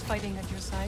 fighting at your side.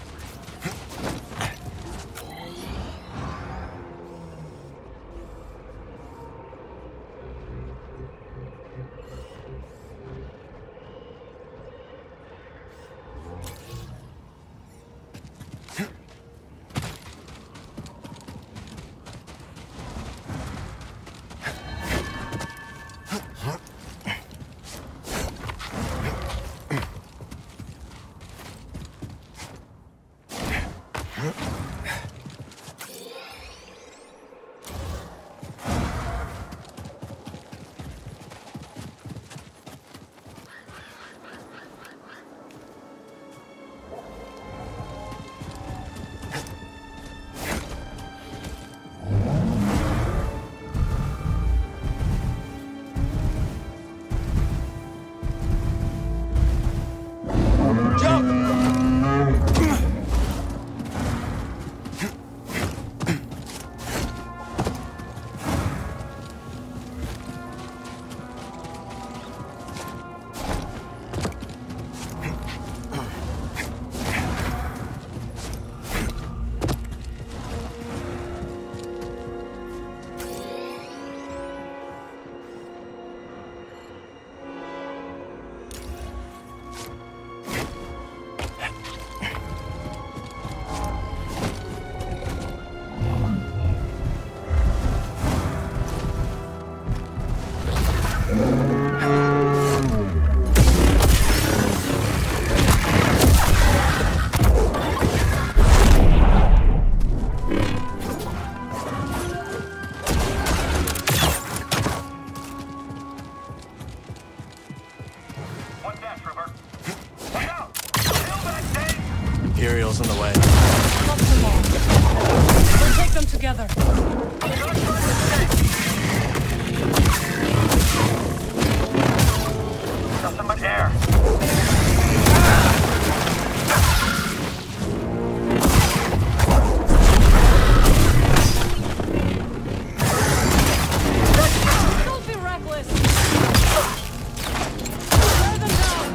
Imperial's in the way. Lock them all. We'll take them together. Nothing but air. Don't be reckless. Tear them down.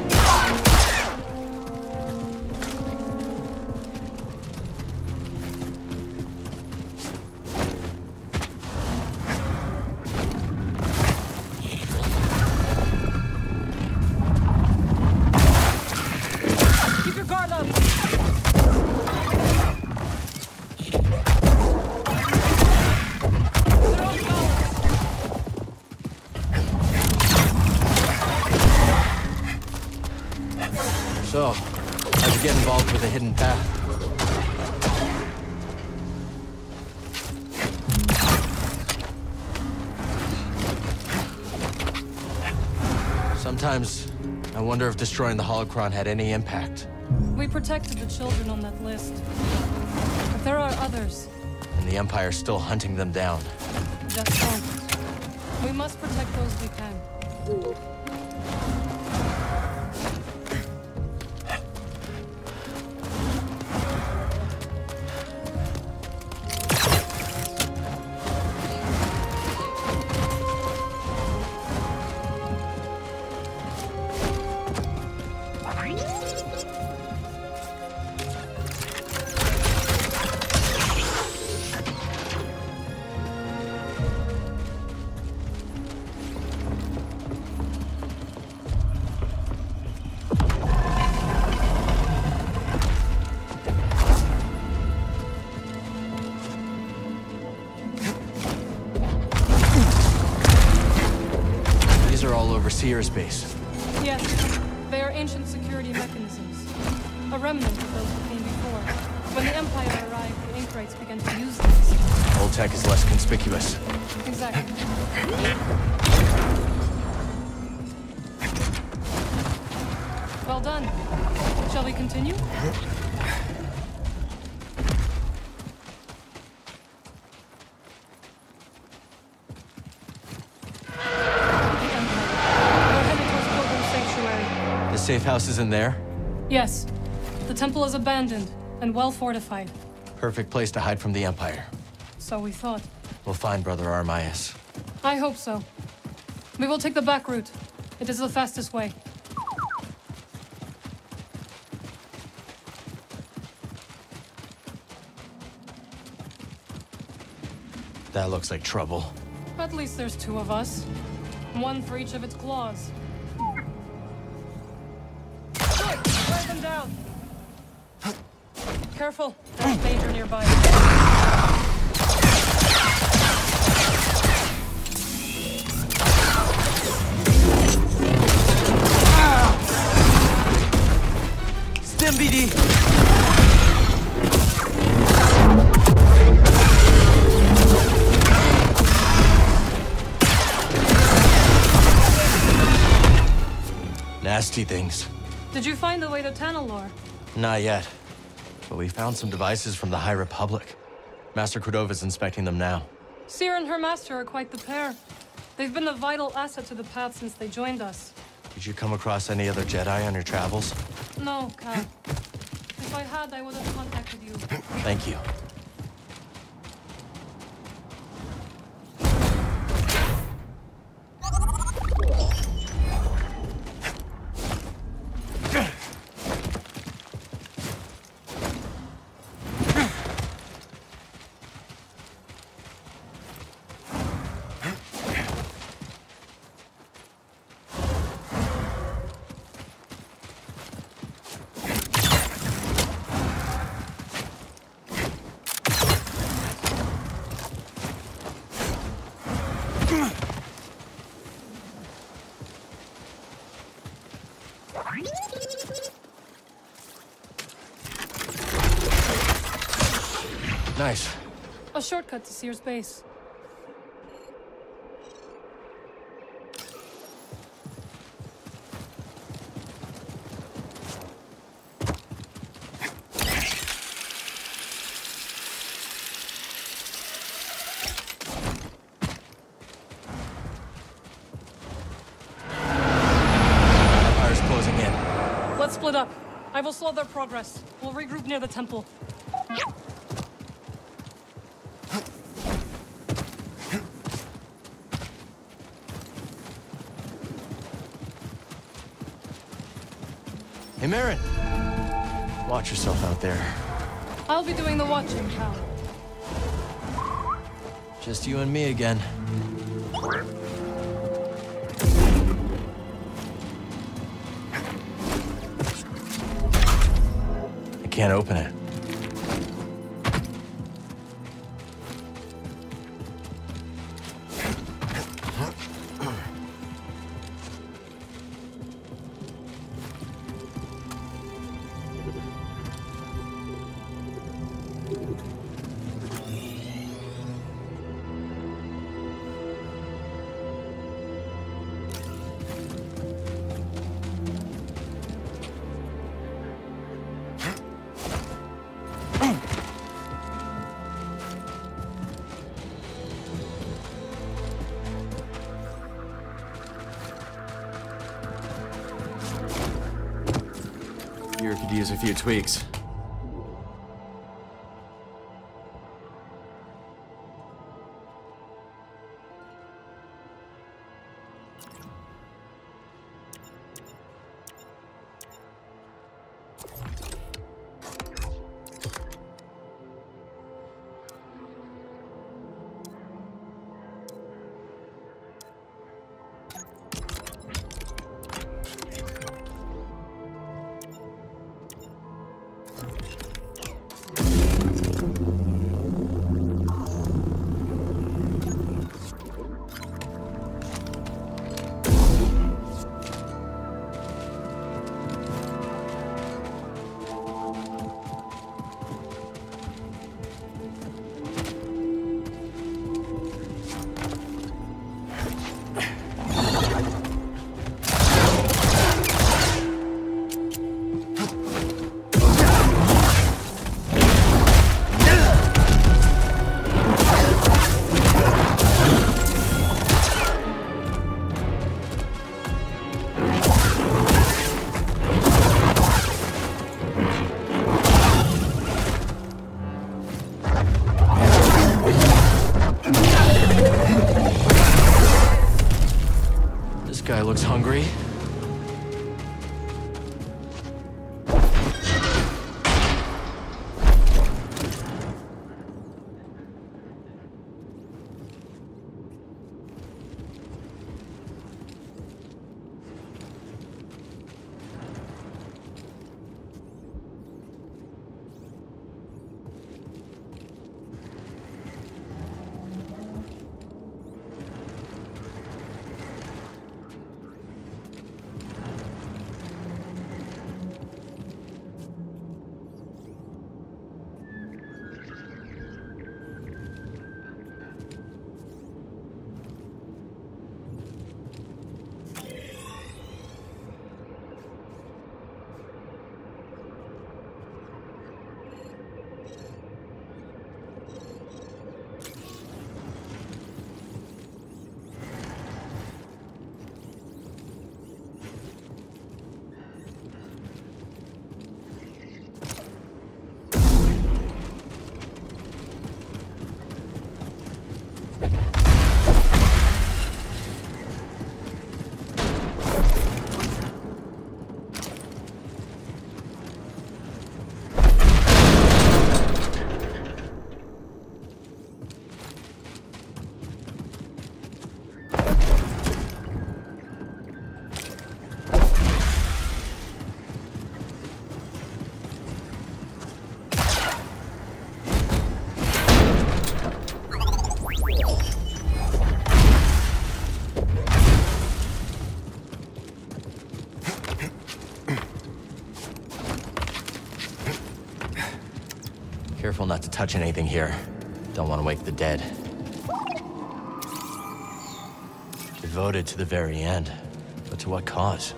Keep your guard up. They're on balance. So, how'd you get involved with a hidden path? Sometimes, I wonder if destroying the holocron had any impact. We protected the children on that list. But there are others. And the Empire's still hunting them down. That's so. We must protect those we can. These are all over Seer's base. Yes, they are ancient security mechanisms. A remnant of those who came before. When the Empire arrived, the Anchorites began to use these. Old tech is less conspicuous. Exactly. Well done. Shall we continue? Safe house is in there? Yes. The temple is abandoned and well fortified. Perfect place to hide from the Empire. So we thought. We'll find Brother Armias. I hope so. We will take the back route. It is the fastest way. That looks like trouble. At least there's two of us. One for each of its claws. Good! Write them down! Careful, there's danger nearby. Stim BD! Nasty things. Did you find the way to Tanalor? Not yet. But we found some devices from the High Republic. Master Cordova's inspecting them now. Seer and her master are quite the pair. They've been a vital asset to the path since they joined us. Did you come across any other Jedi on your travels? No, Cal. If I had, I would have contacted you. Thank you. Nice. A shortcut to Seer's base. Empire's closing in. Let's split up. I will slow their progress. We'll regroup near the temple. Hey, Marin. Watch yourself out there. I'll be doing the watching, Cal. Just you and me again. I can't open it. Gear could use a few tweaks. Guy looks hungry. Careful not to touch anything here. Don't want to wake the dead. Devoted to the very end. But to what cause?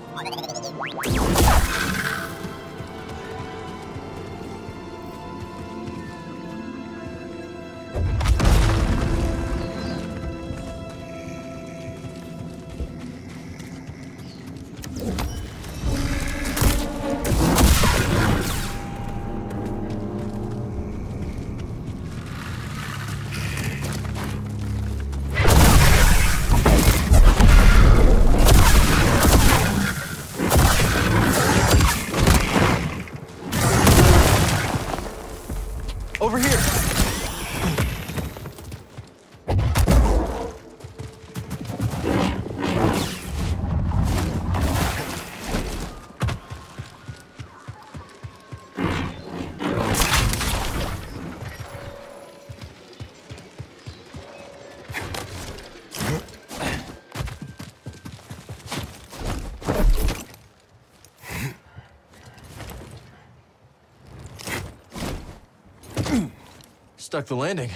Over here! Stuck the landing.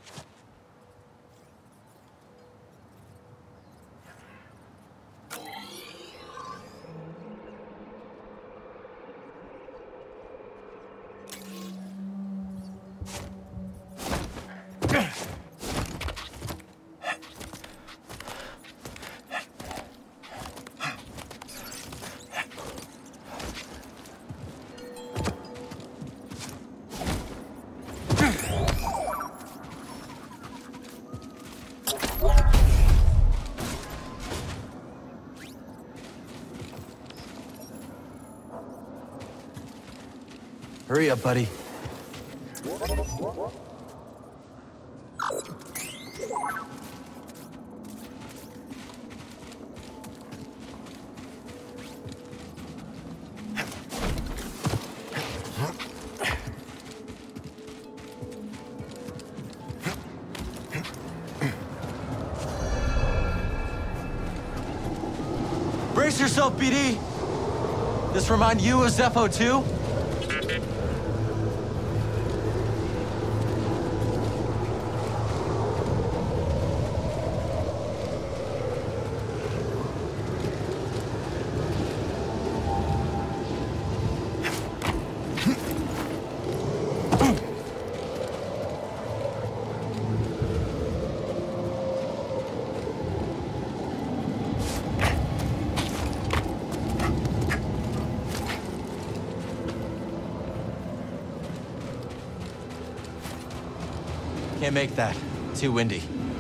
Hurry up, buddy. Brace yourself, BD! This remind you of Zeppo too? Can't make that. Too windy.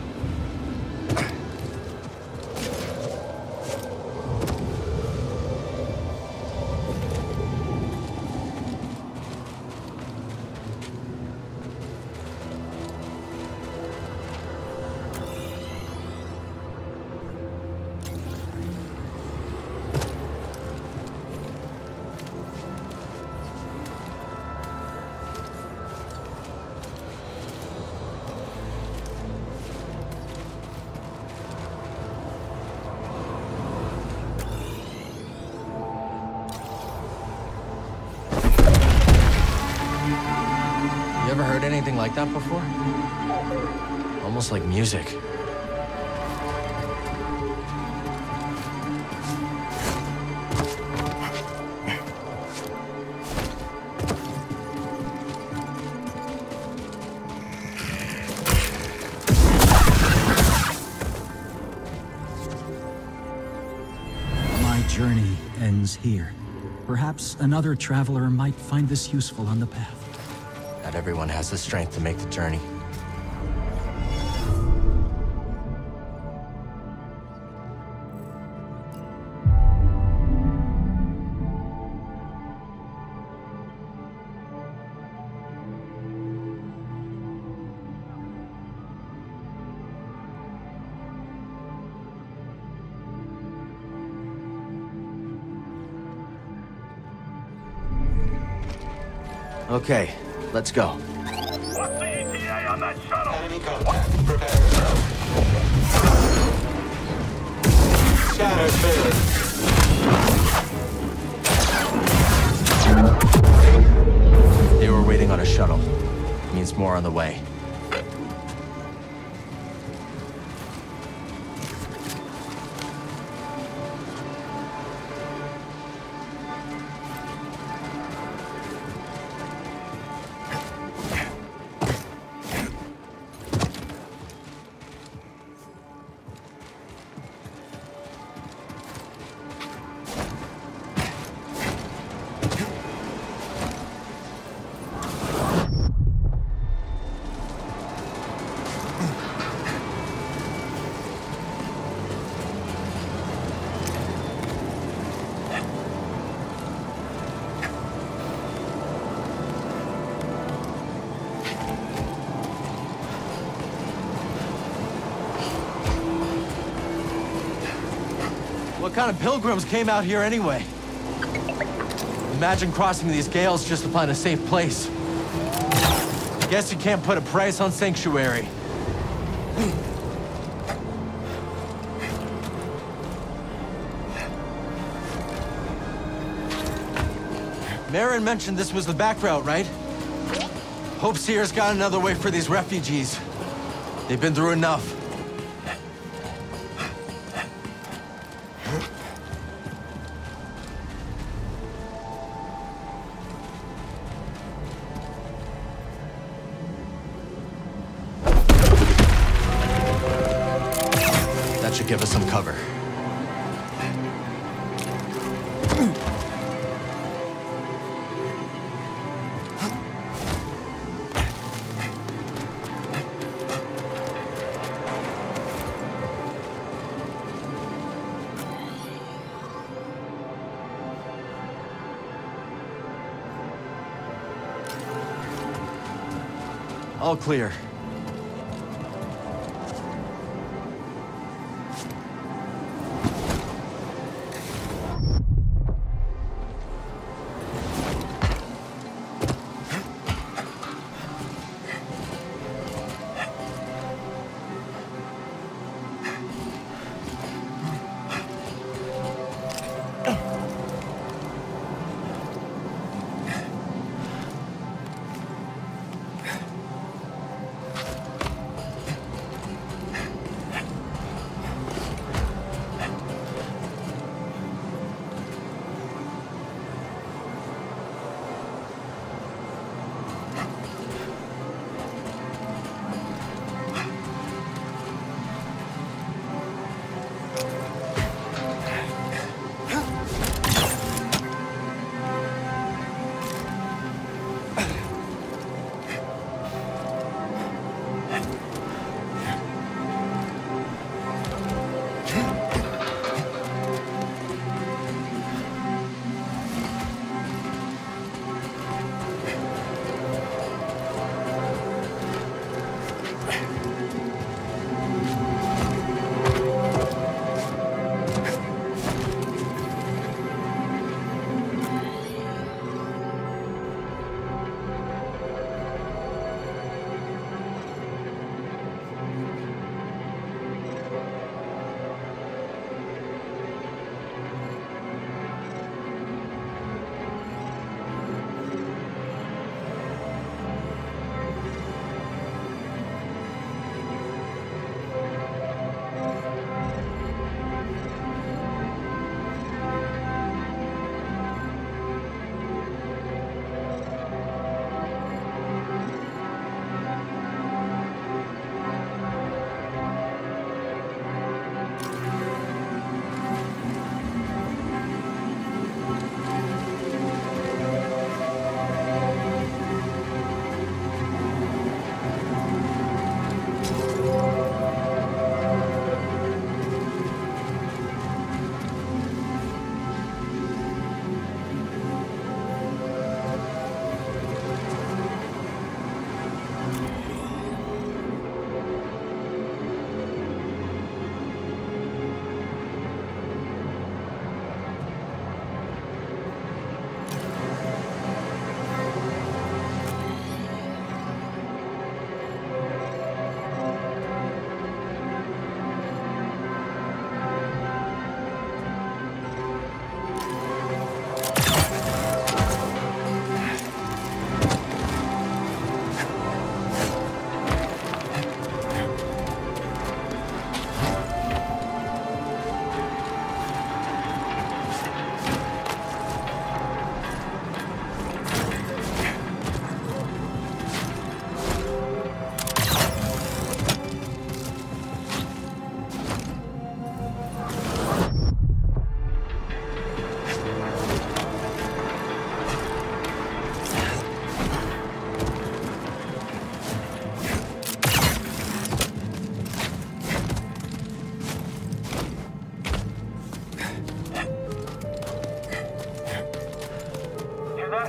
You ever heard anything like that before? Almost like music. My journey ends here. Perhaps another traveler might find this useful on the path. Not everyone has the strength to make the journey. Okay, let's go. What's the ETA on that shuttle? Enemy contact. Prepare yourself. Scanner failing. They were waiting on a shuttle. Means more on the way. What kind of pilgrims came out here anyway? Imagine crossing these gales just to find a safe place. Guess you can't put a price on sanctuary. Marin mentioned this was the back route, right? Hope Seer's got another way for these refugees. They've been through enough. That should give us some cover. All clear.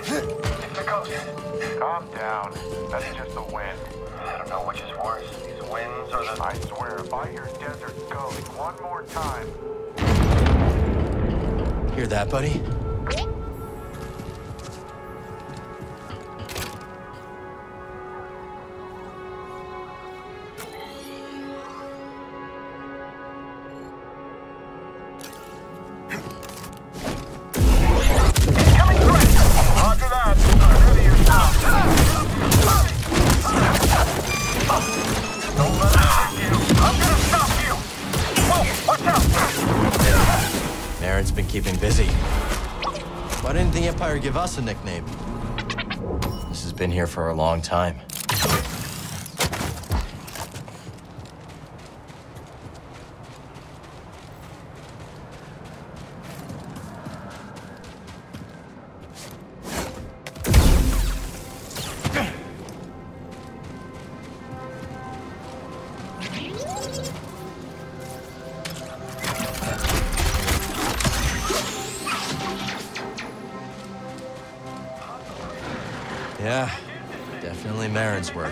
It's the coast. Calm down. That's just the wind. I don't know which is worse, these winds or the... I swear, if I hear desert ghost one more time... Hear that, buddy? Marin's been keeping busy. Why didn't the Empire give us a nickname? This has been here for a long time. Yeah, definitely Marin's work.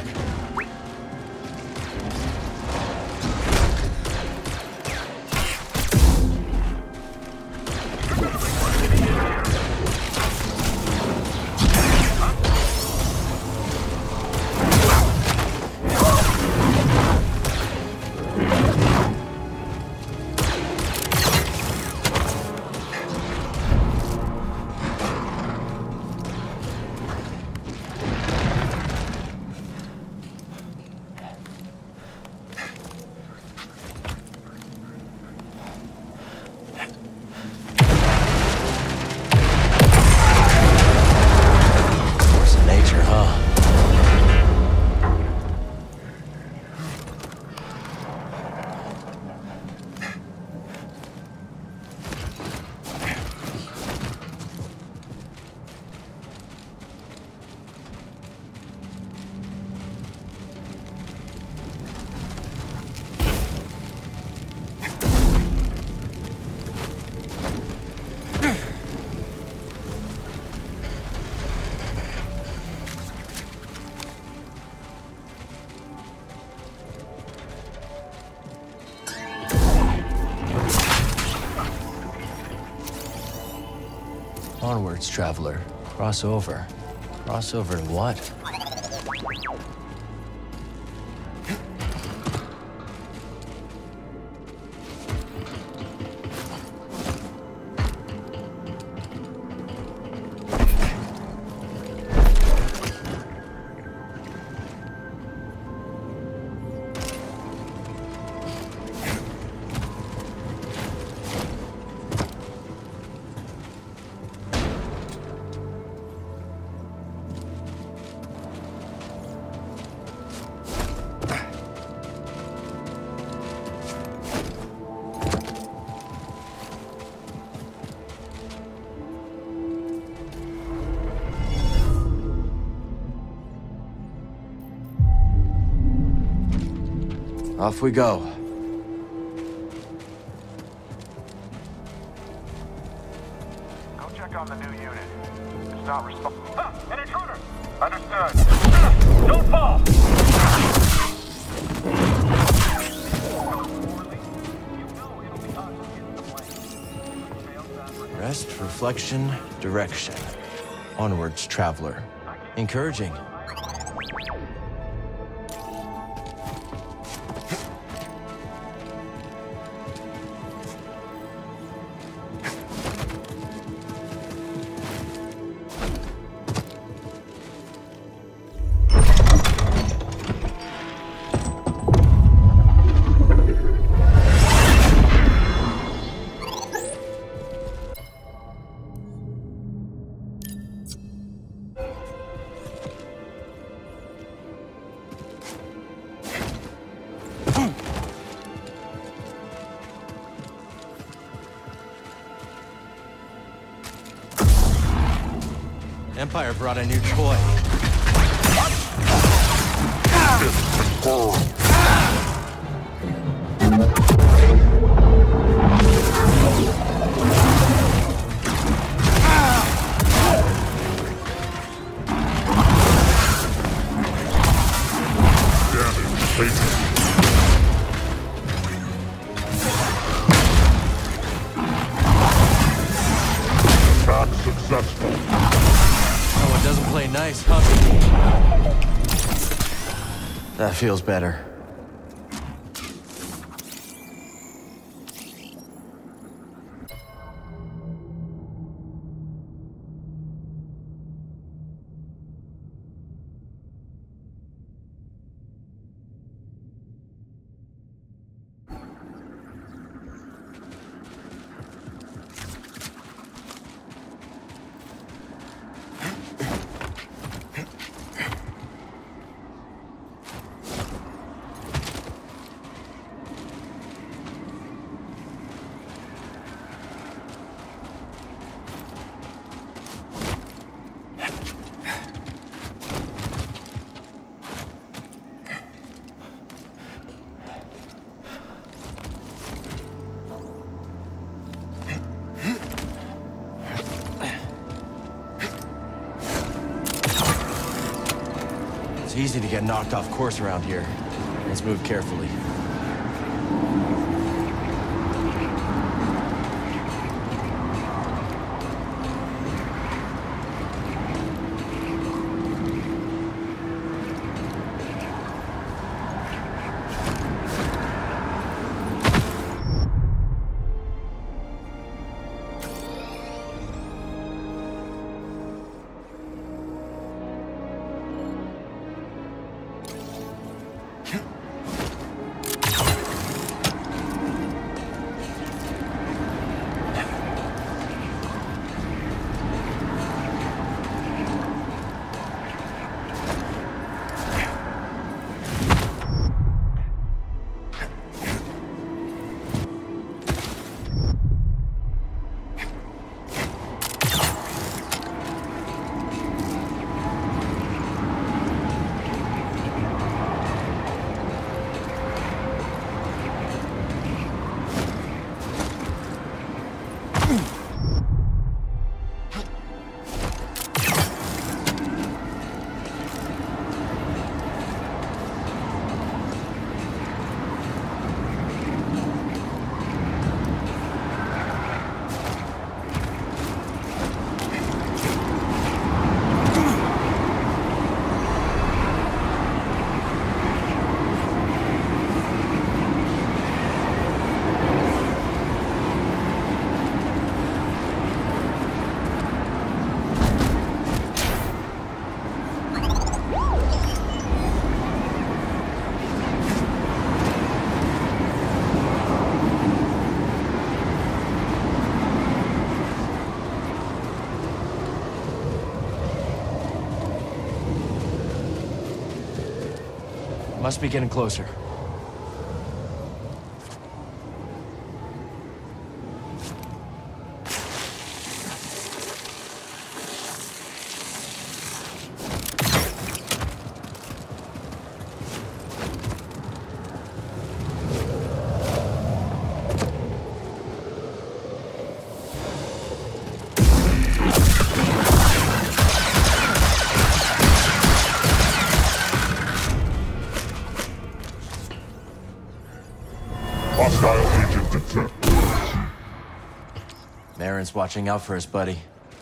Onwards, traveler. Cross over. Cross over to what? Off we go. Go check on the new unit. It's not responsible. An intruder! Understood. Don't fall! Rest, reflection, direction. Onwards, traveler. Encouraging. Empire brought a new toy. successful. Someone doesn't play nice, huh? That feels better. It's easy to get knocked off course around here. Let's move carefully. Must be getting closer. Hostile agent detected. Marin's watching out for us, buddy.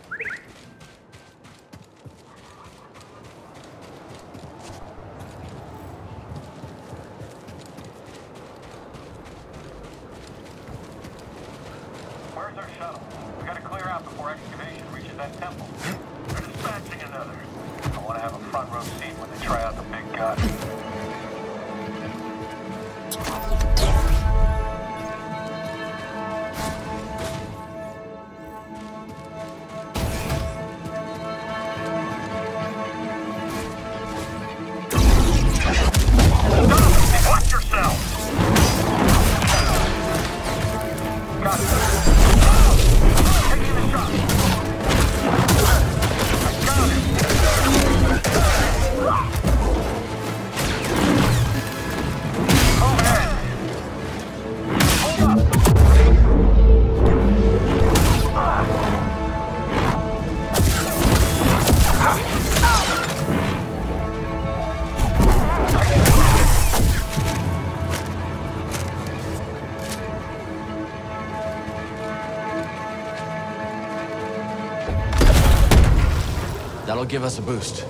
Where's our shuttle? We gotta clear out before excavation reaches that temple. They're dispatching another. I want to have a front row seat when they try out the big gun. Watch yourself! Got it. Taking the shot. I got him. That'll give us a boost.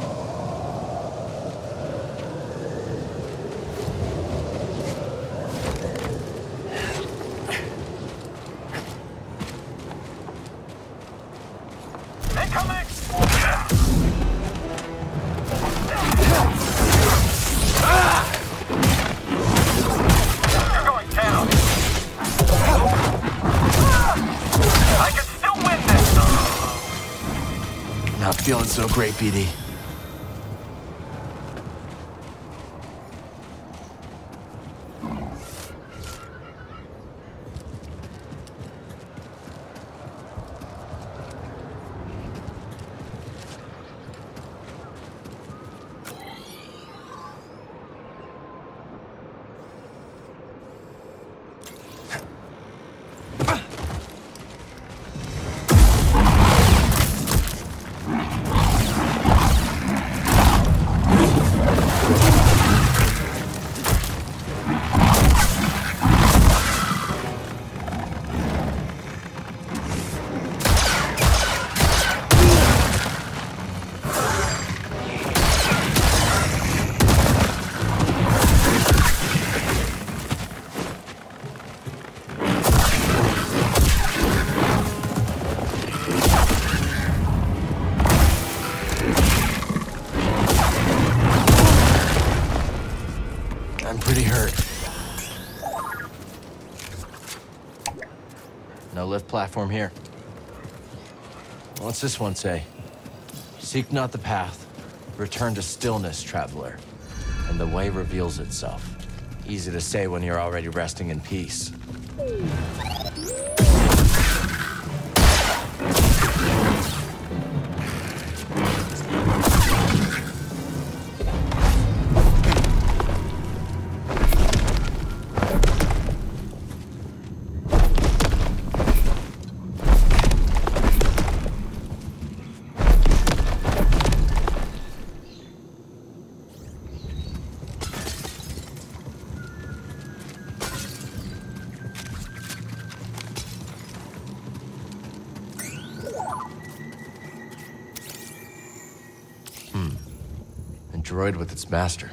Incoming! You're going down. I can still win this. Not feeling so great, BD. I'm pretty hurt. No lift platform here. What's this one say? Seek not the path. Return to stillness, traveler. And the way reveals itself. Easy to say when you're already resting in peace. A droid with its master.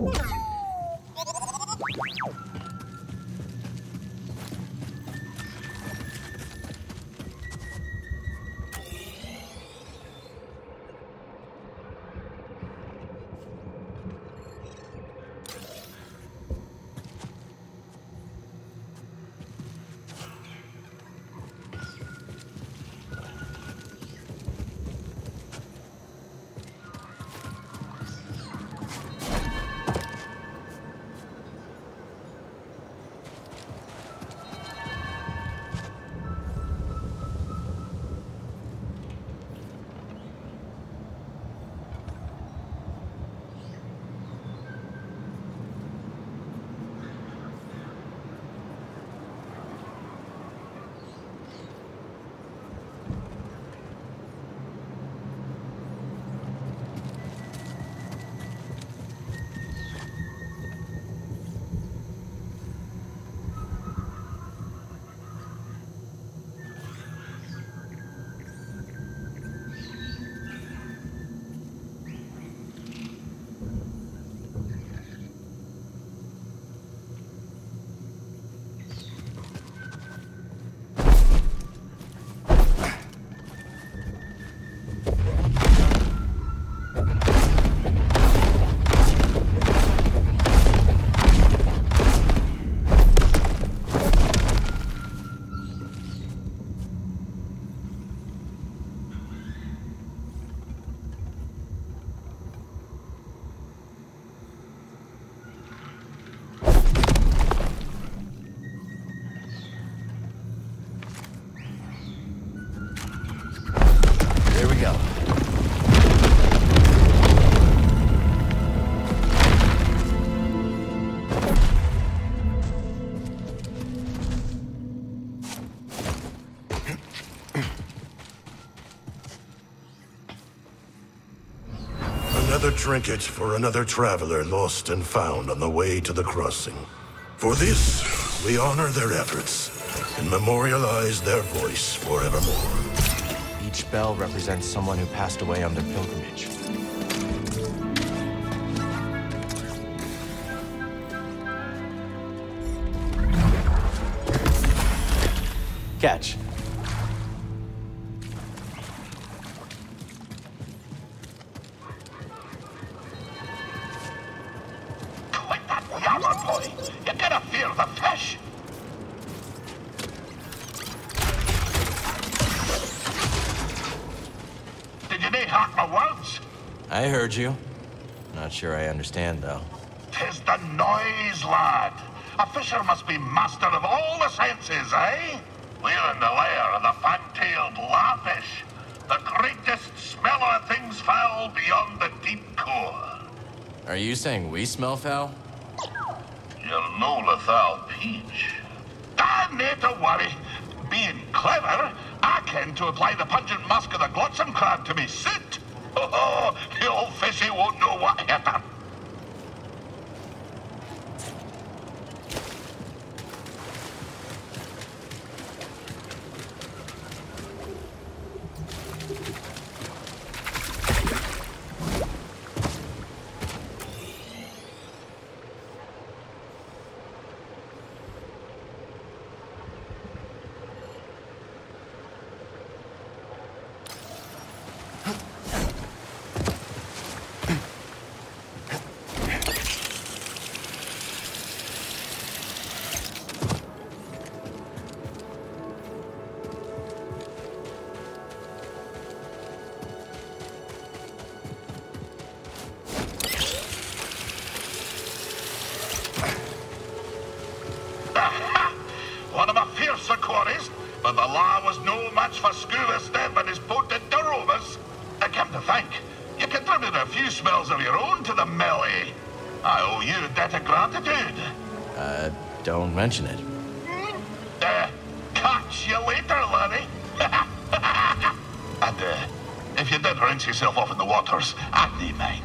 Here we go. Another trinket for another traveler lost and found on the way to the crossing. For this, we honor their efforts and memorialize their voice forevermore. Each bell represents someone who passed away on their pilgrimage. Catch. Like that yammer boy. You gotta fear the fish. Did you need hark my words? I heard you. Not sure I understand, though. 'Tis the noise, lad. A fisher must be master of all the senses, eh? We're in the lair of the fan-tailed larfish. The greatest smeller of things foul beyond the deep core. Are you saying we smell foul? You're no lethal peach. Nae to worry. Being clever, I ken to apply the pungent musk of the glotsome crab to me suit. Oh, the old fishy won't know what hit her. One of my fiercer quarries, but the law was no match for Scuba Step and his boat at Duromas. I come to think, you contributed a few spells of your own to the melee. I owe you a debt of gratitude. Don't mention it. Catch you later, laddie. And, if you did rinse yourself off in the waters, I'd need mind.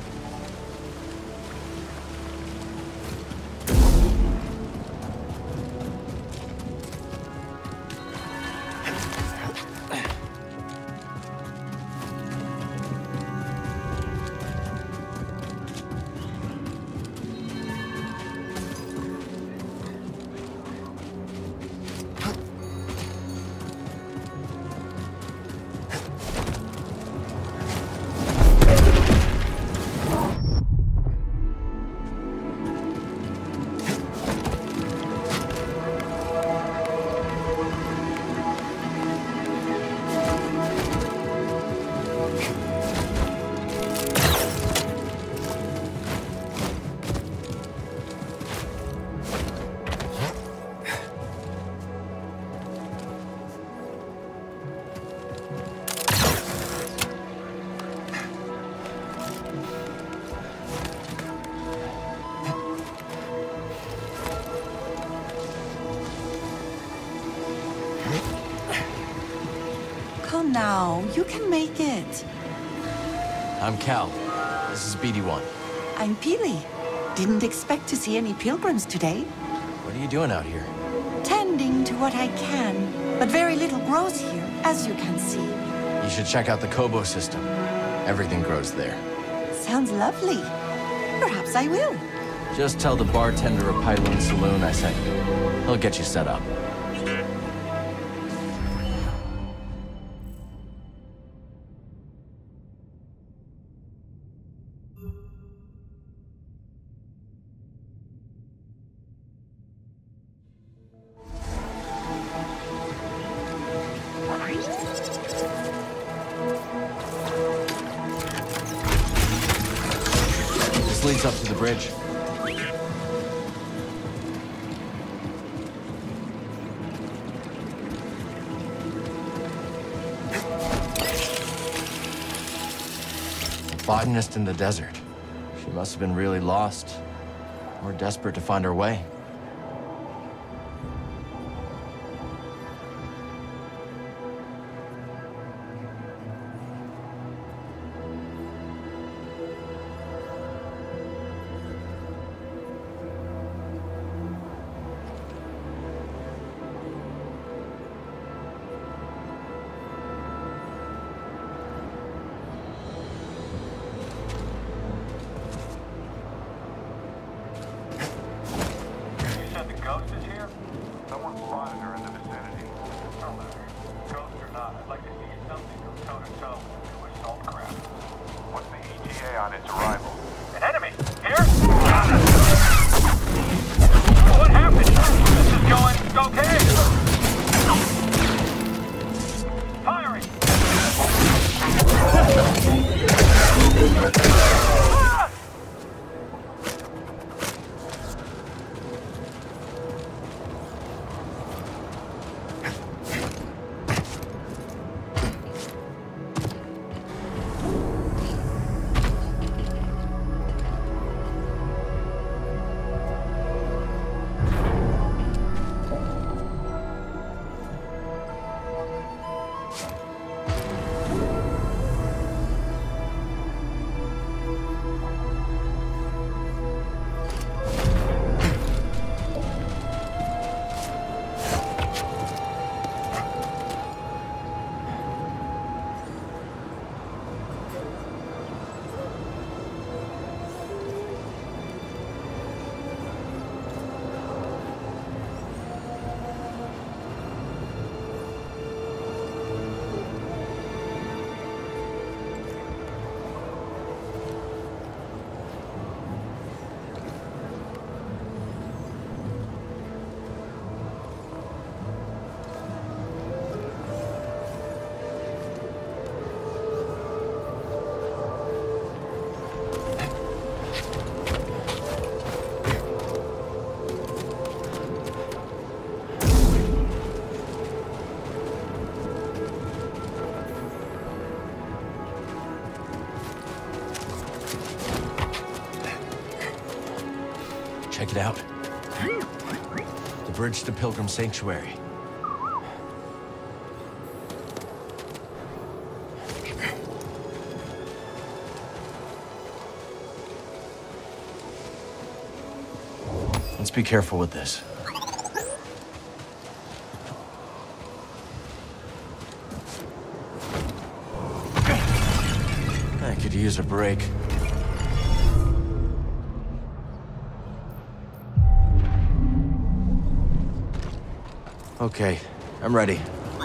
Come now, you can make it. I'm Cal. This is BD1. I'm Peely. Didn't expect to see any pilgrims today. What are you doing out here? Tending to what I can, but very little grows here, as you can see. You should check out the Kobo system. Everything grows there. Sounds lovely. Perhaps I will. Just tell the bartender of Pylon Saloon I sent you. He'll get you set up. This leads up to the bridge. A botanist in the desert. She must have been really lost, or desperate to find her way. Ghost is here? Someone spotted her in the vicinity. No matter. Ghost or not, I'd like to see something go toe-to-toe with the new assault craft. What's the ETA on its arrival? An enemy! Here? What happened? This is going okay. Firing! Ah! Check it out. The bridge to Pilgrim Sanctuary. Let's be careful with this. I could use a break. Okay, I'm ready.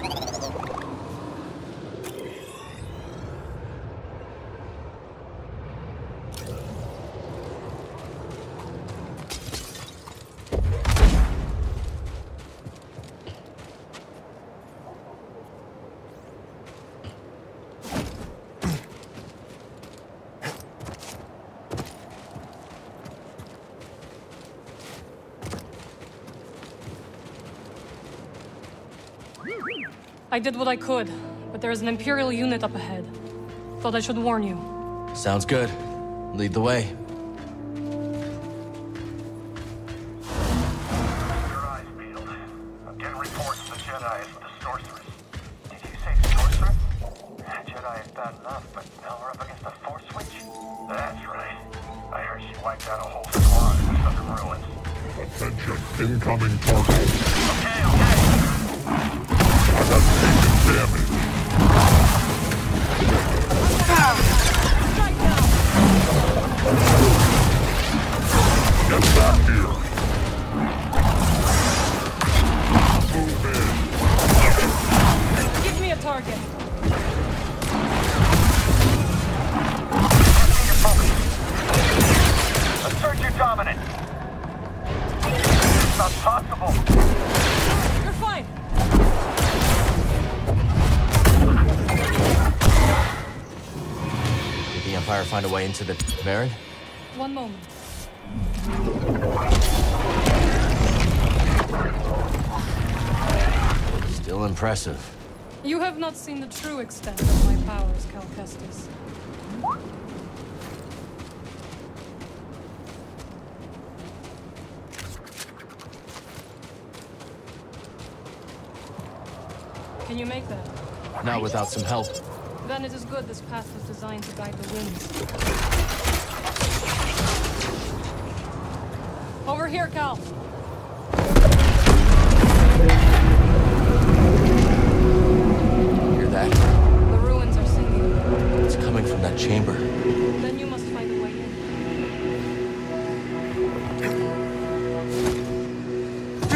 I did what I could, but there is an Imperial unit up ahead. Thought I should warn you. Sounds good. Lead the way. Your eyes peeled. I'm getting reports the Jedi is with the sorceress. Did you say sorceress? Jedi is bad enough, but now we're up against a force switch? That's right. I heard she wiped out a whole squad in the southern ruins. Attention, incoming target. Okay. I have taken damage. Get back here. Move in. Give me a target. Assert your dominance. It's not possible. You're fine. Did the Empire find a way into the Baron? One moment. Still impressive. You have not seen the true extent of my powers, Cal Kestis. Can you make that? Not without some help. Then it is good this path was designed to guide the winds. Over here, Cal. Hear that? The ruins are singing. It's coming from that chamber. Then you must find a way in.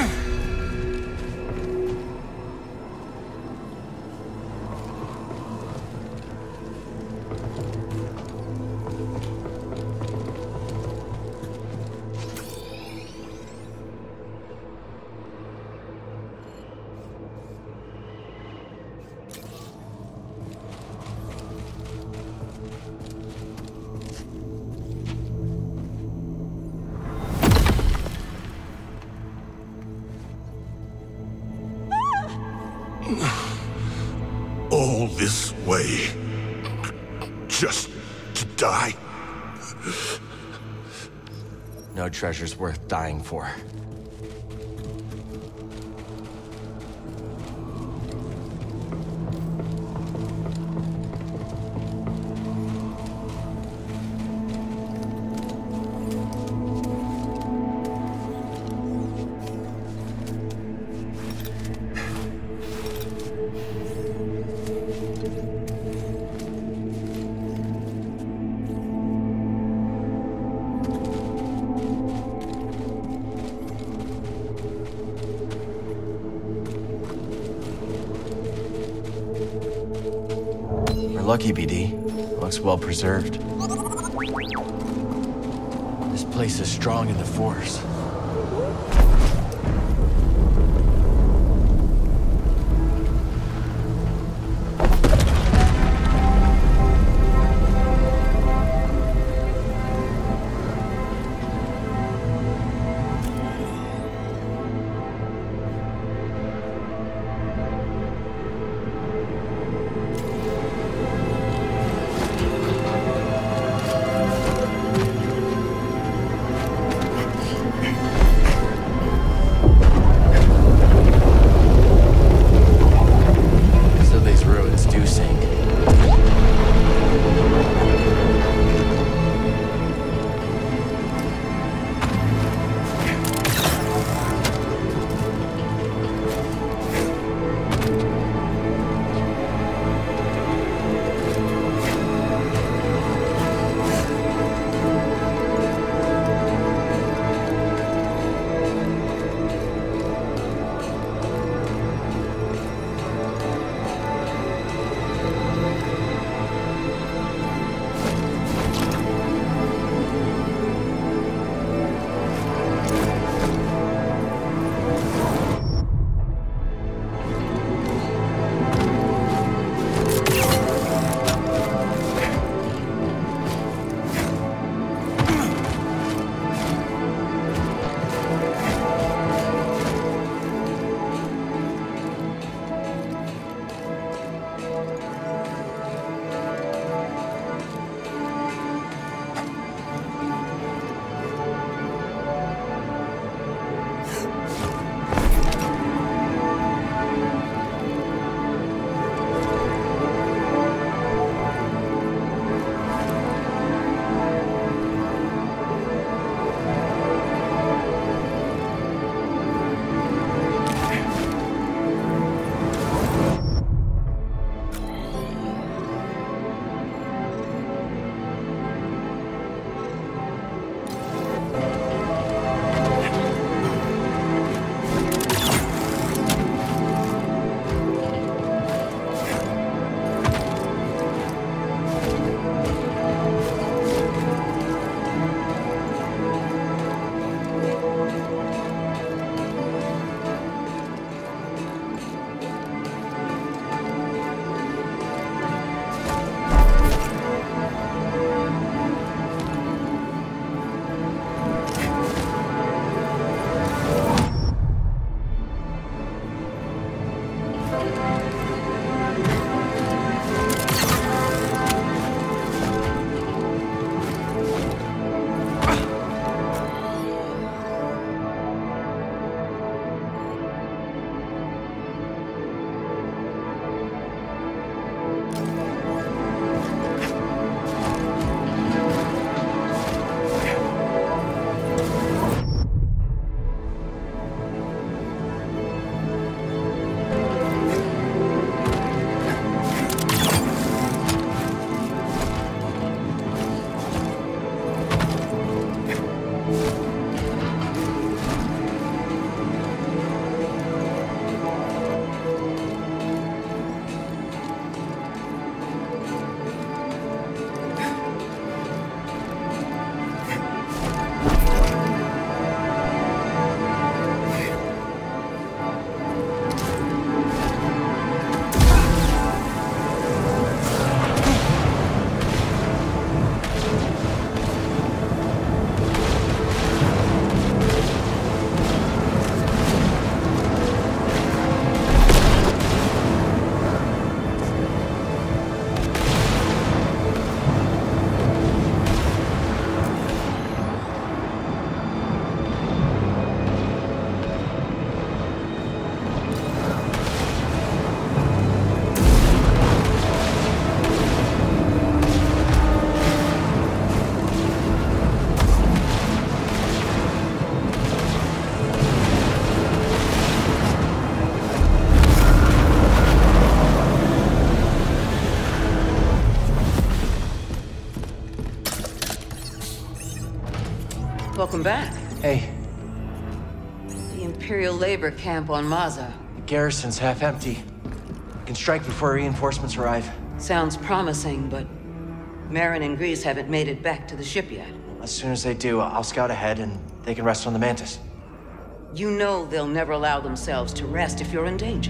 All this way. Just to die? No treasure's worth dying for. Lucky, BD. Looks well preserved. This place is strong in the Force. Welcome back. Hey, The Imperial labor camp on Maza. the garrison's half empty. We can strike before reinforcements arrive. Sounds promising, but Marin and Grease haven't made it back to the ship yet. As soon as they do, I'll scout ahead and they can rest on the Mantis. You know they'll never allow themselves to rest if you're in danger.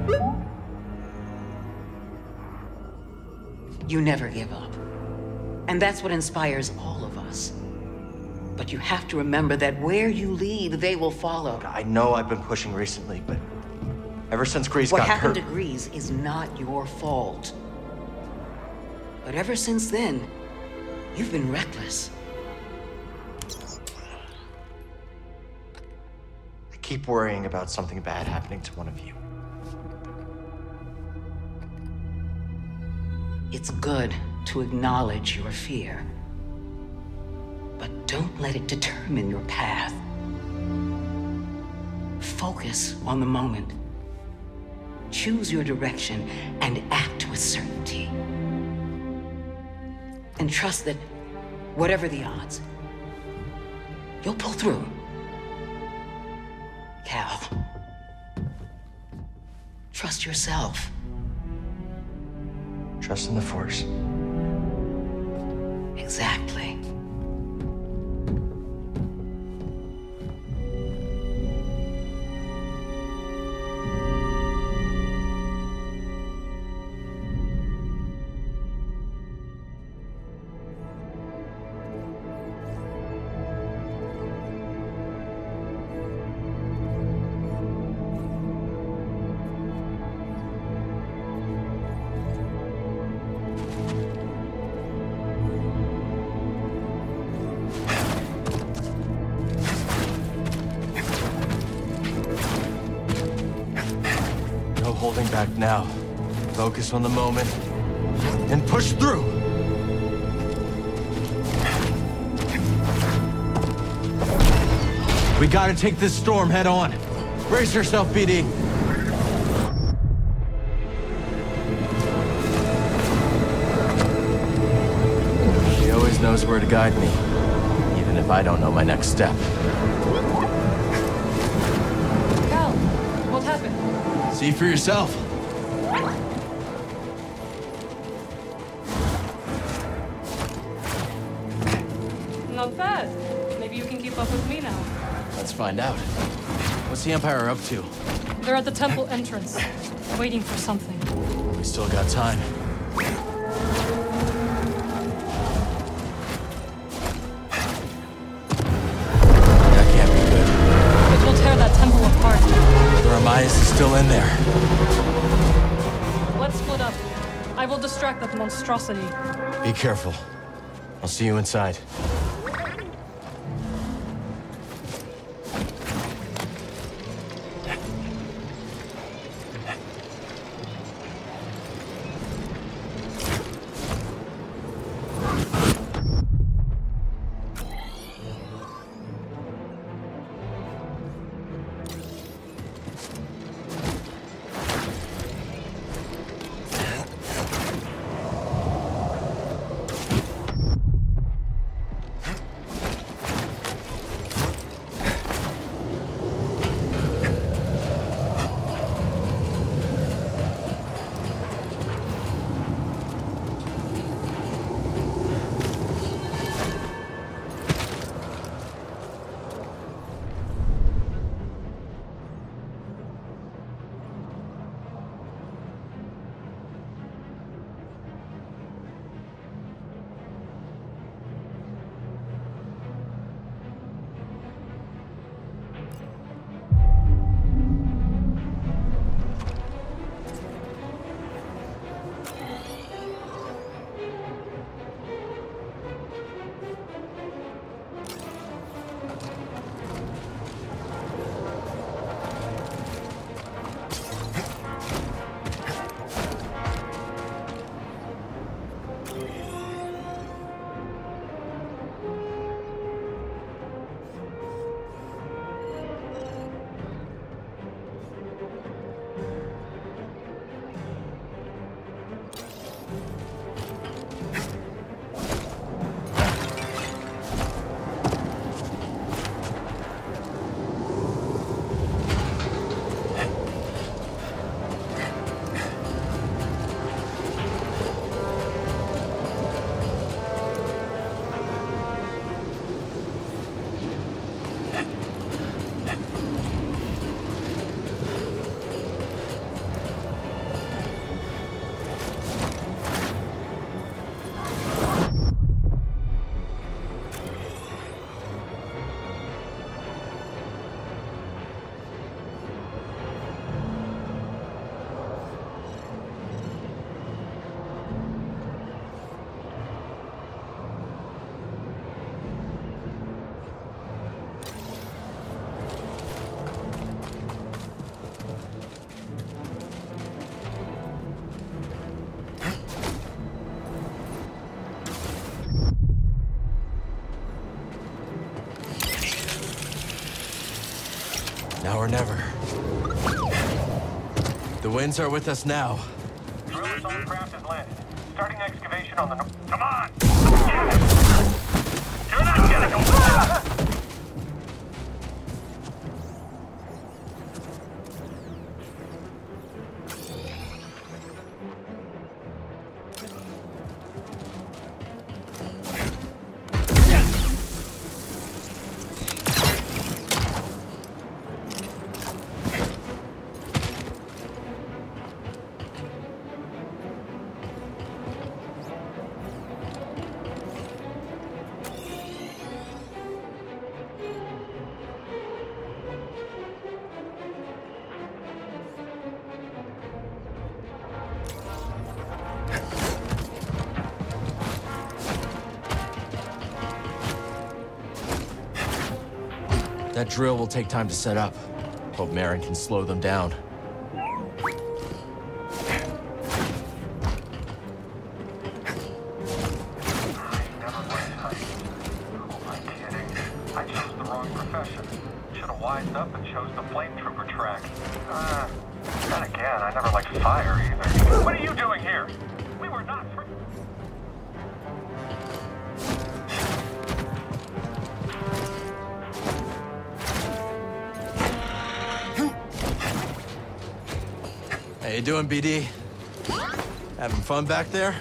You never give up. And that's what inspires all of us. But you have to remember that where you lead, they will follow. I know I've been pushing recently, but ever since Grease What got happened hurt... to Grease is not your fault. But ever since then, you've been reckless. I keep worrying about something bad happening to one of you. It's good to acknowledge your fear. But don't let it determine your path. Focus on the moment. Choose your direction and act with certainty. And trust that, whatever the odds, you'll pull through. Cal, trust yourself. Trust in the Force. Exactly. No holding back now. Focus on the moment and push through. We gotta take this storm head on. Brace yourself, BD. She always knows where to guide me, even if I don't know my next step. Cal, what happened? See for yourself. Not bad. Maybe you can keep up with me now. Let's find out. What's the Empire up to? They're at the temple entrance, waiting for something. We still got time. That can't be good. It will tear that temple apart. The Ramias is still in there. Let's split up. I will distract that monstrosity. Be careful. I'll see you inside. never. The winds are with us now. Drill's own craft has landed. Starting excavation on the north. Come on! Get it! You're not getting away! That drill will take time to set up. Hope Marin can slow them down. How you doing, BD? Having fun back there?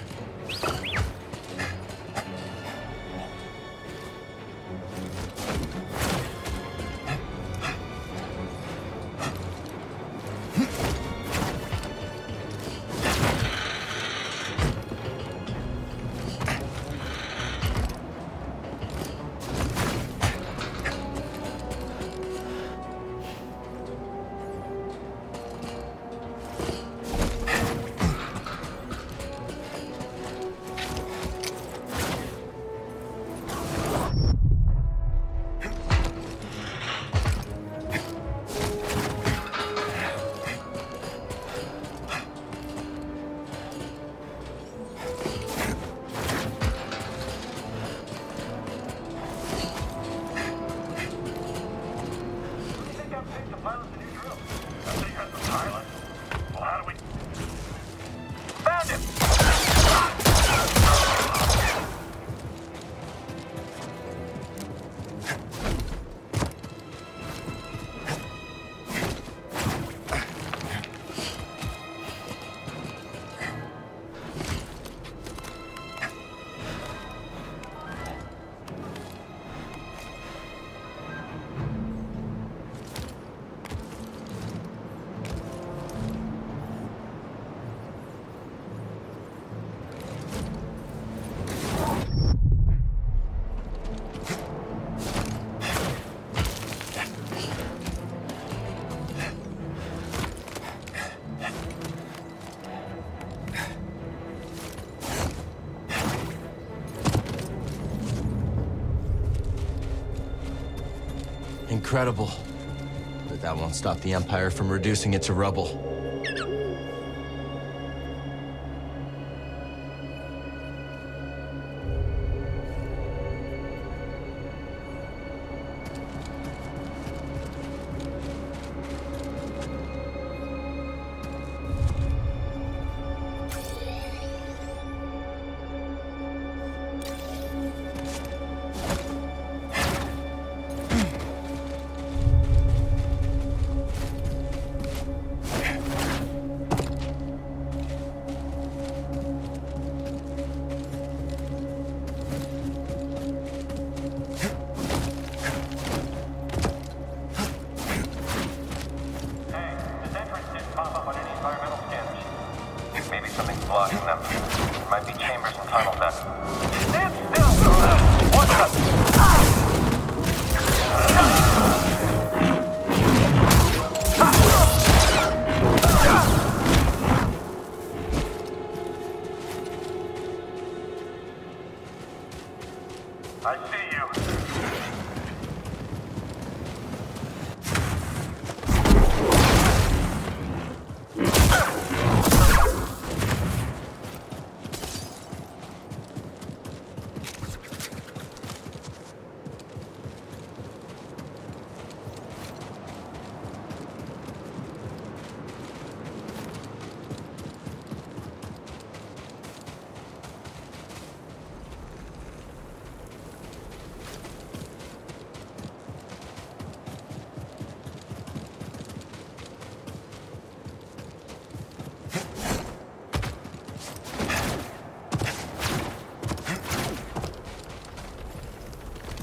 Incredible. But that won't stop the Empire from reducing it to rubble.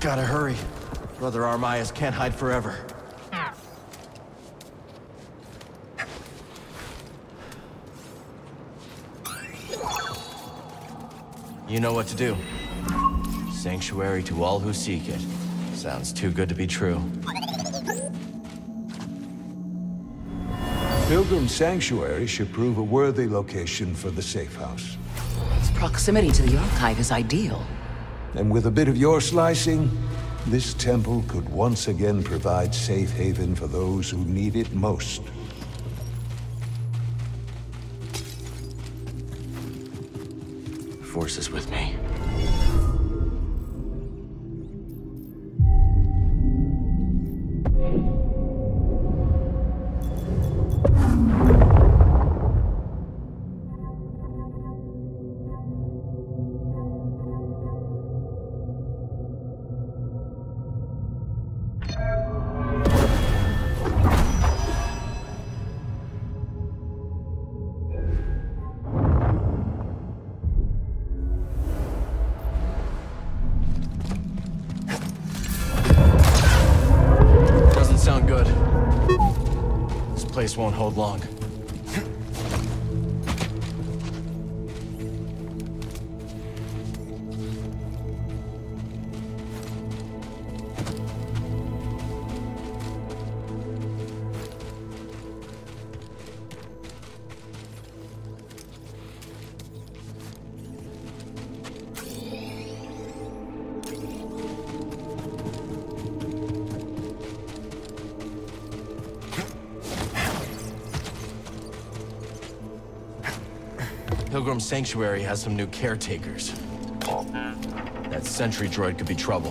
Gotta hurry. Brother Armaias can't hide forever. You know what to do. Sanctuary to all who seek it. Sounds too good to be true. Pilgrim Sanctuary should prove a worthy location for the safe house. Its proximity to the Archive is ideal. And with a bit of your slicing, this temple could once again provide safe haven for those who need it most. Force is with me. Place won't hold long. Pilgrim Sanctuary has some new caretakers. That sentry droid could be trouble.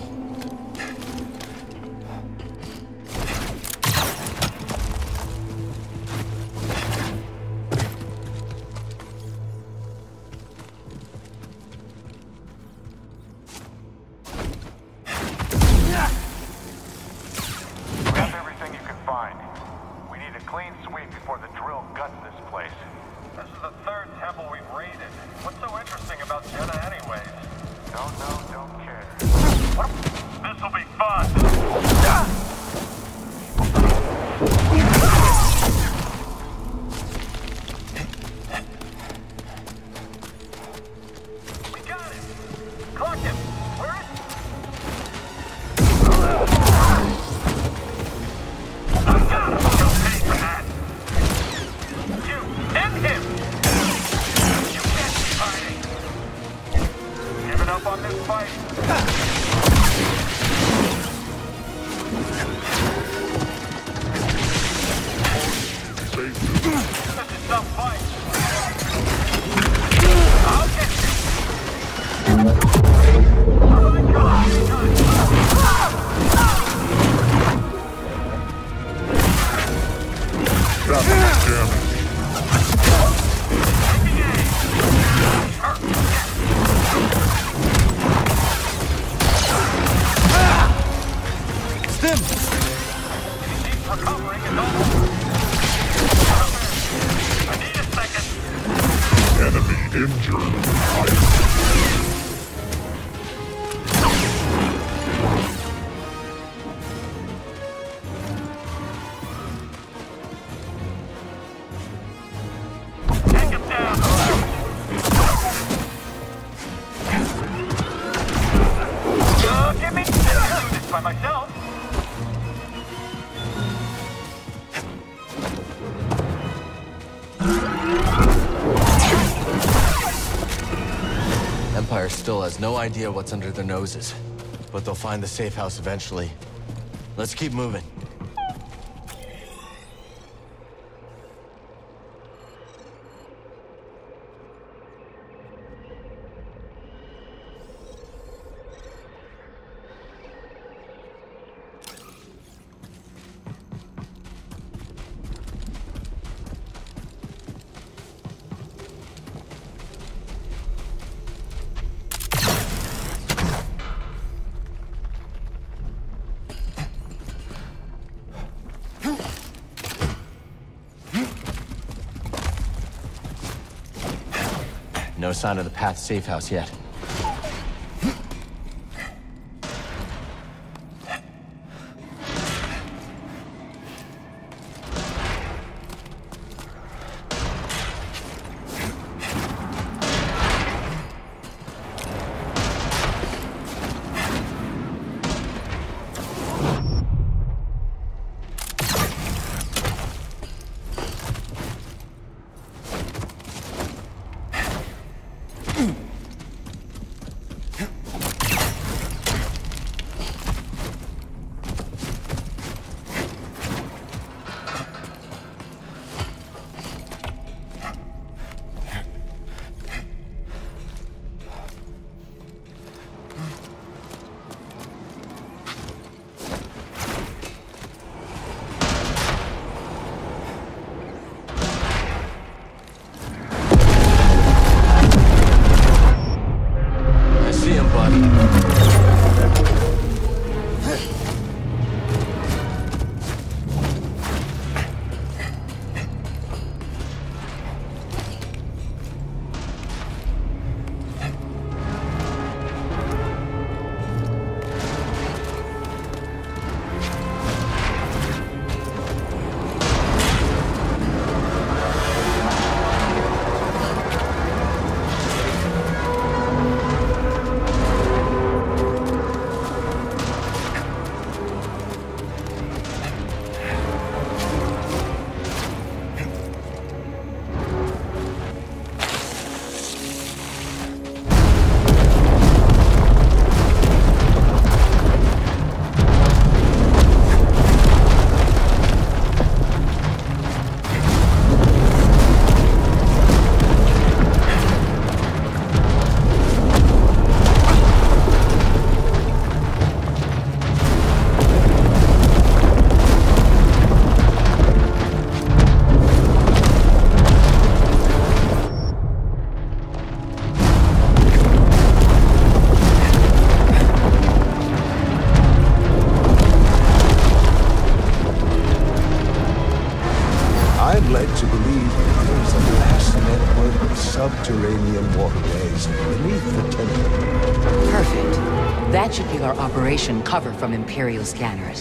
Grab everything you can find. We need a clean sweep before the drill guts this place. This is the third temple we've raided. What's so interesting about Jedi anyways? Don't care. This'll be fun! We got it! Clock him! Where is he? I've got him! Don't pay for that! You, end him! You can't be hiding! Giving up on this fight? This is some fight! I'll get you! Oh my God! Stim! He's recovering and all. I need a second. Enemy injured. Take him down. Give me. I can do this by myself. Empire still has no idea what's under their noses, but they'll find the safe house eventually. Let's keep moving. No sign of the path safe house yet. I'm led to believe there's a vast network of subterranean waterways beneath the temple. Perfect. That should give our operation cover from Imperial scanners.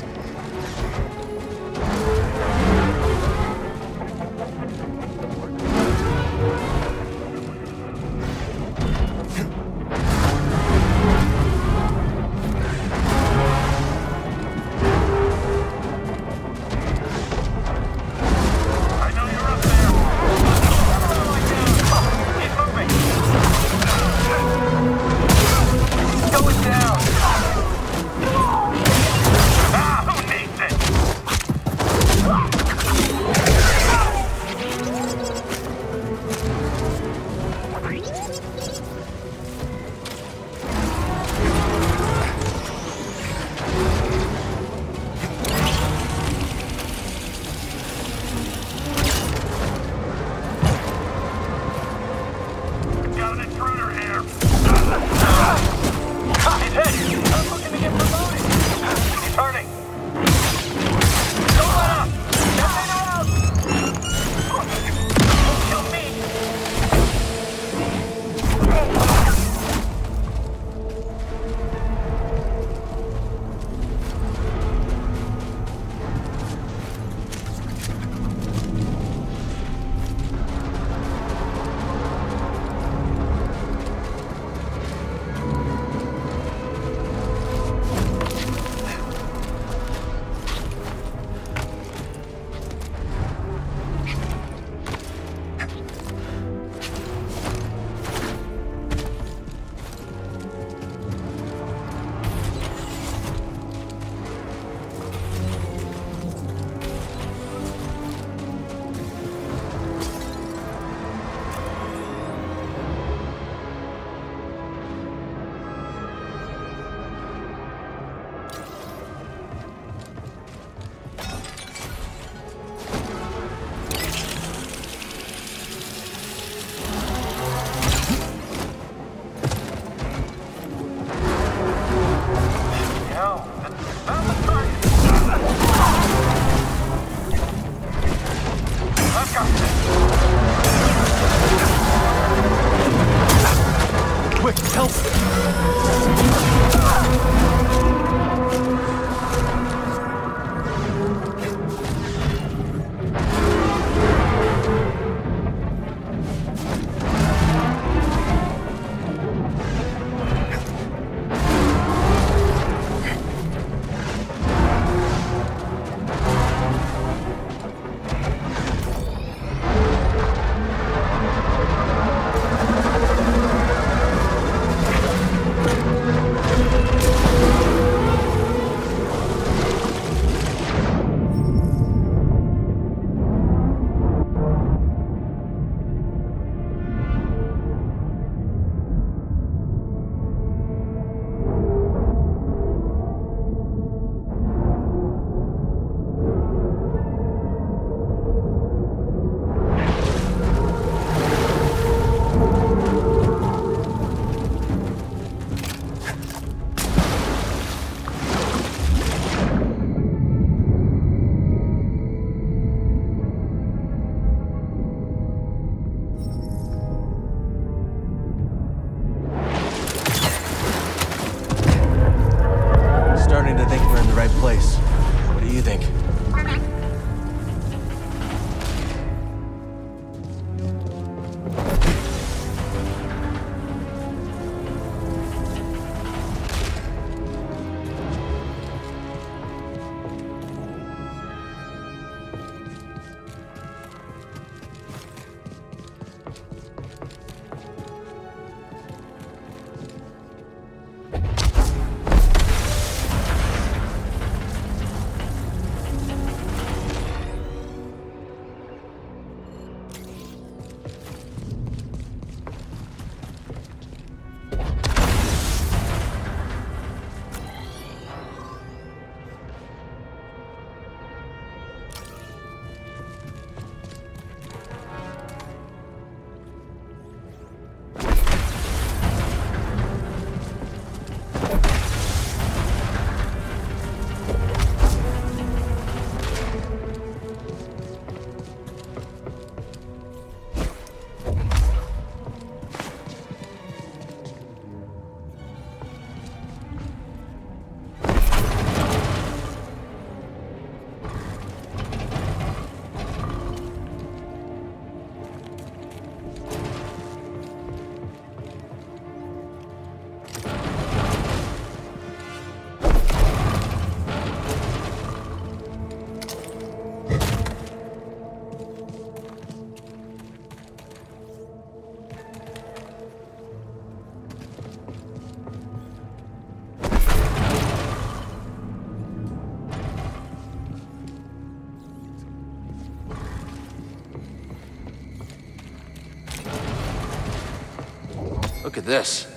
Look at this.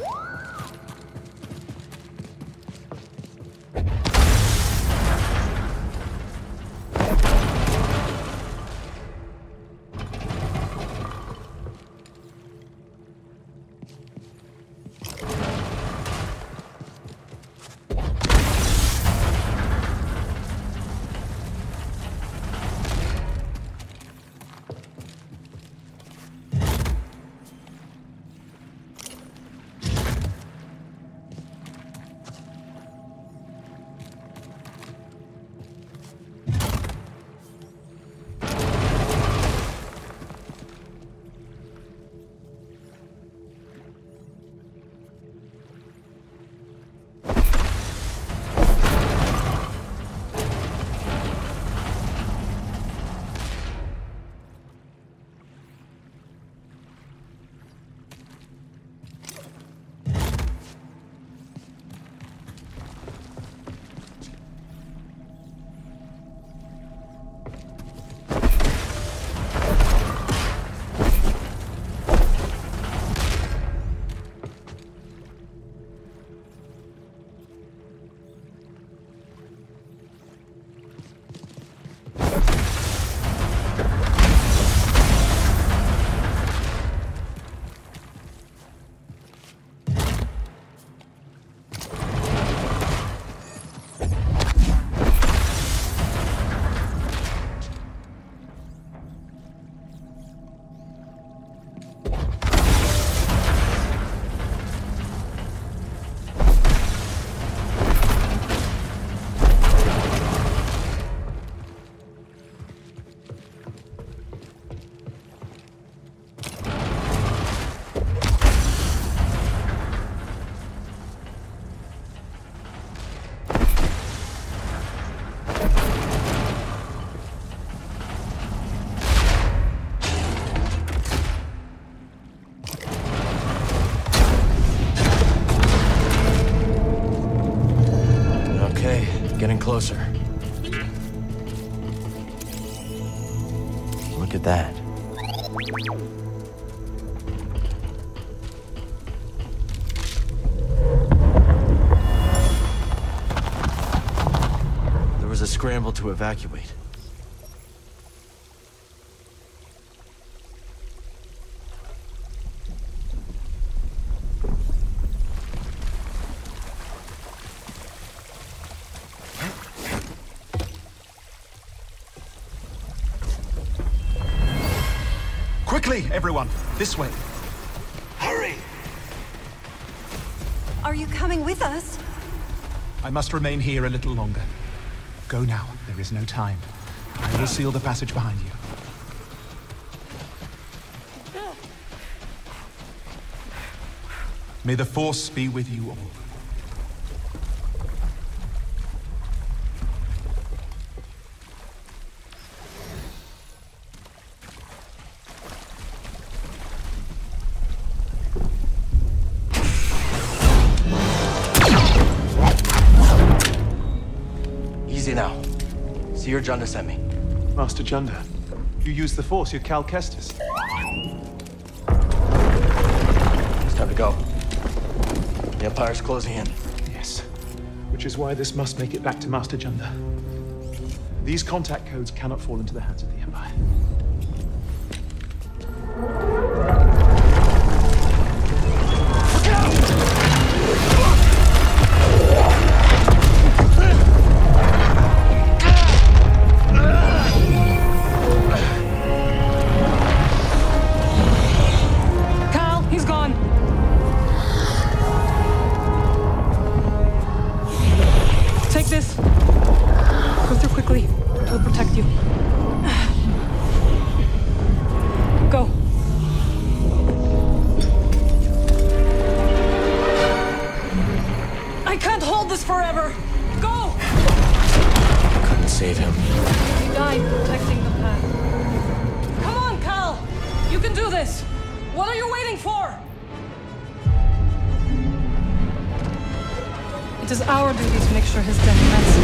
Getting closer. Look at that. There was a scramble to evacuate. Quickly, everyone! This way! Hurry! Are you coming with us? I must remain here a little longer. Go now, there is no time. I will seal the passage behind you. May the Force be with you all. Now. See your Junda sent me. Master Junda, you use the Force, you're Cal Kestis. It's time to go. The Empire's closing in. Yes, which is why this must make it back to Master Junda. These contact codes cannot fall into the hands of the Empire. Forever! Go! Couldn't save him. He died protecting the path. Come on, Cal! You can do this! What are you waiting for? It is our duty to make sure his death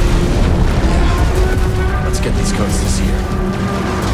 ends. Let's get these codes to Seer.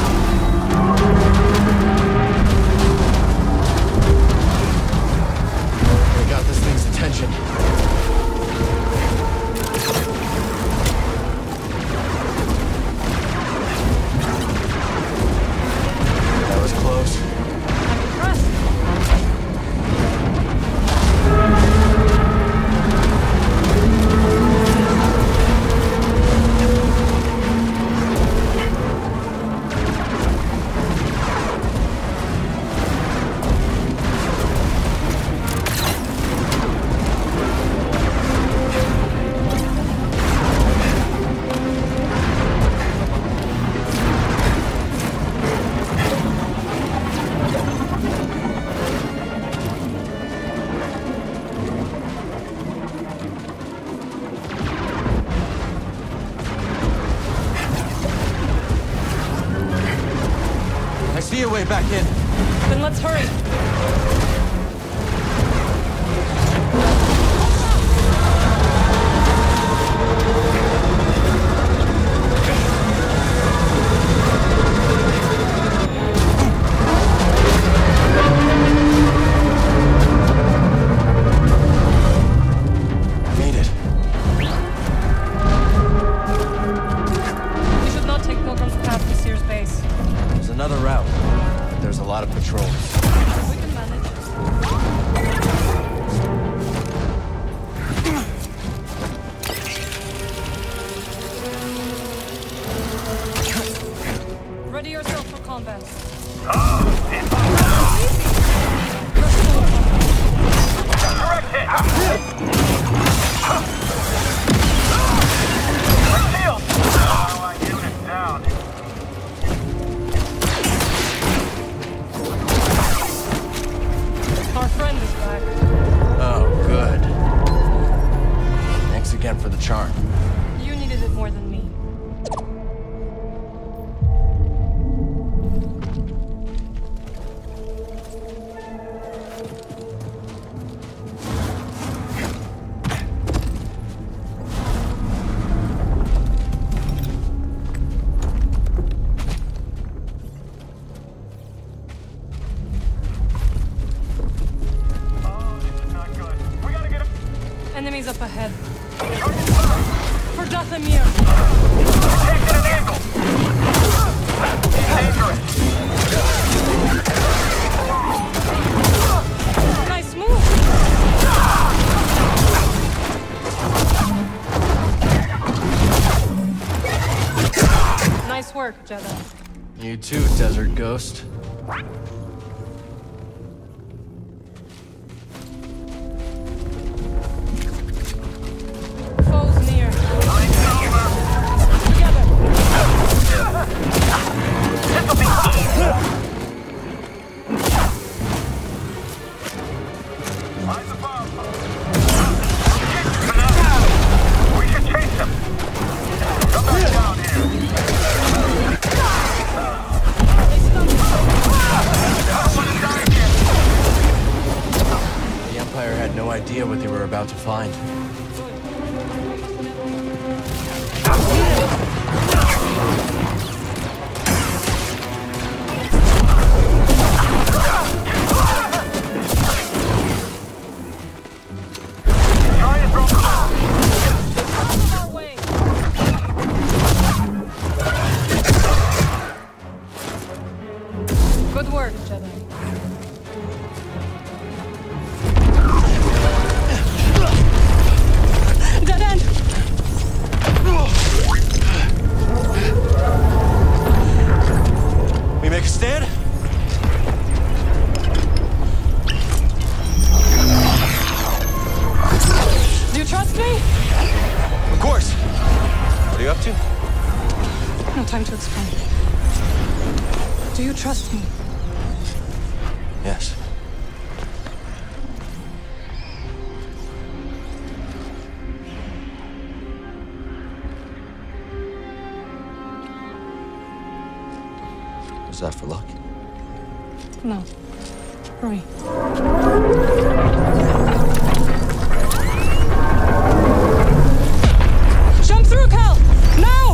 see a way back in. Then let's hurry. Enemies up ahead. For Dathomir! Taking an angle! He's dangerous! Nice move! Nice work, Jedi. You too, Desert Ghost. What they were about to find. Good work, Jedi. Dead end! We make a stand? Do you trust me? Of course. What are you up to? No time to explain. Do you trust me? Yes. Was that for luck? No. Hurry. Jump through, Cal! Now!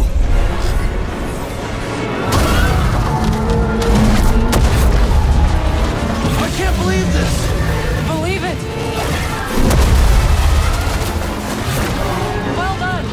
I can't believe this! Believe it! Well done!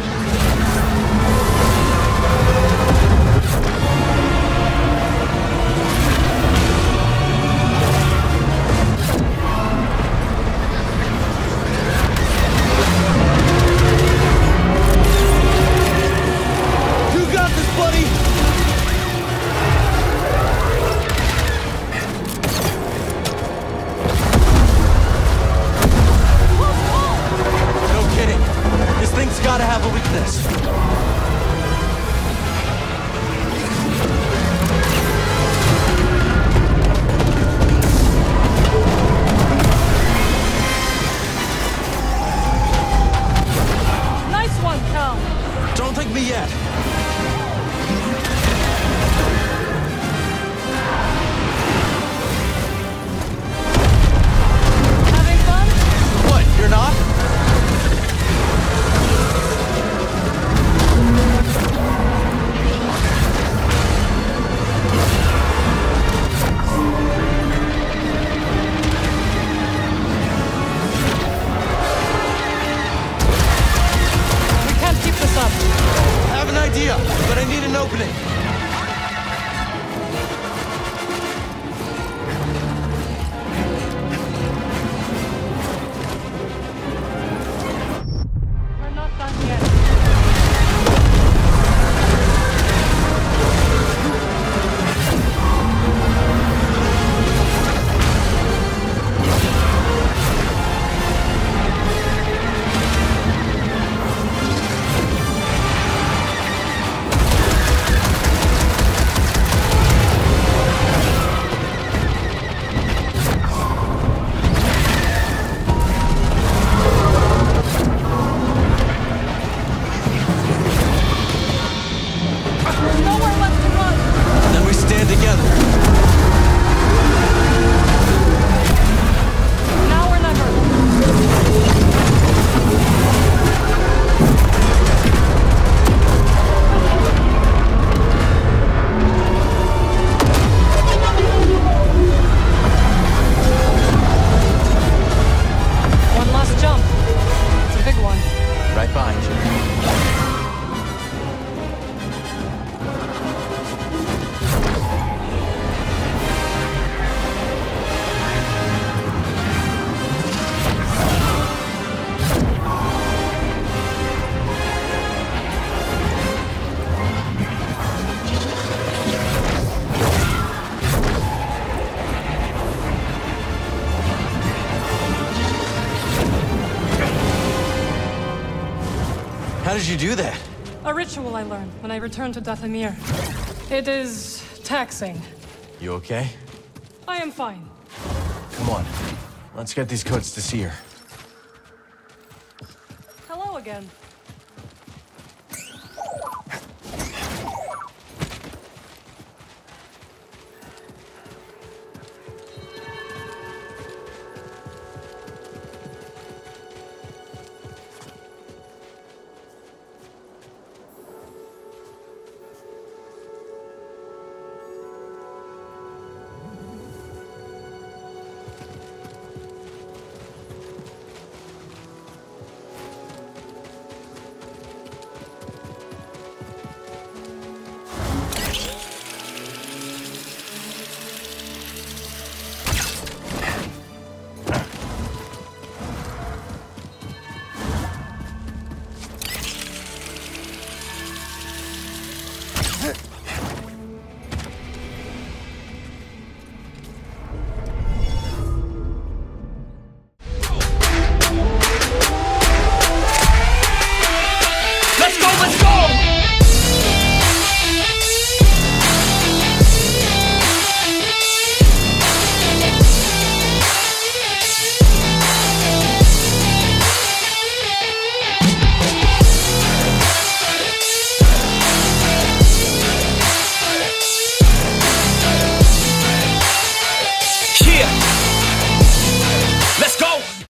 How did you do that? A ritual I learned when I returned to Dathomir. It is taxing. You okay? I am fine. Come on. Let's get these codes to see her. Hello again.